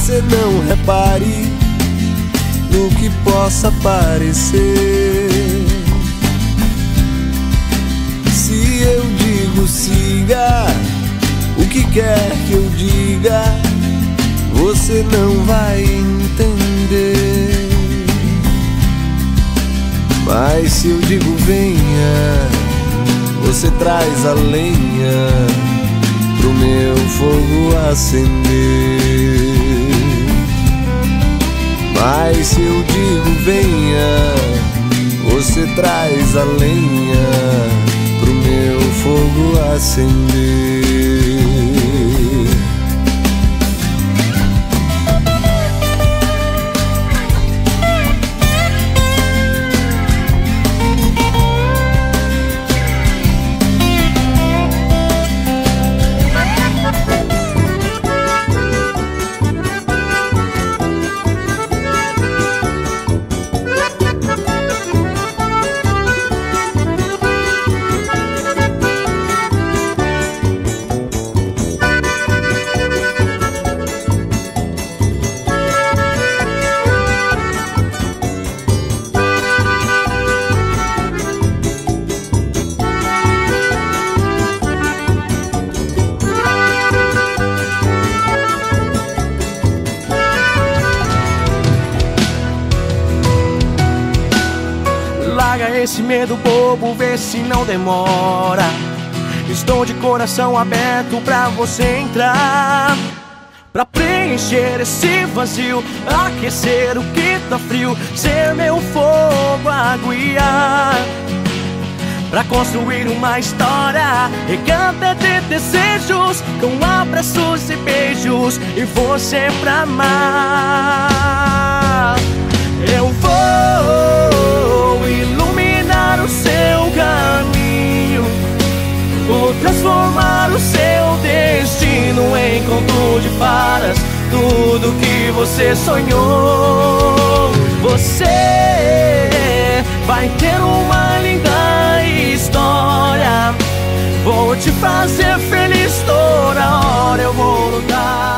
você não repare no que possa parecer. Se eu digo siga, o que quer que eu diga, você não vai entender. Mas se eu digo venha, você traz a lenha pro meu fogo acender. Mas se eu digo venha, você traz a lenha pro meu fogo acender. Larga esse medo bobo, vê se não demora. Estou de coração aberto pra você entrar, pra preencher esse vazio, aquecer o que tá frio, ser meu fogo a guiar, pra construir uma história regada de desejos, com abraços e beijos, e você pra amar. Eu vou iluminar o seu caminho, vou transformar o seu destino em conto de fadas, tudo que você sonhou. Você vai ter uma linda história, vou te fazer feliz toda hora, eu vou lutar.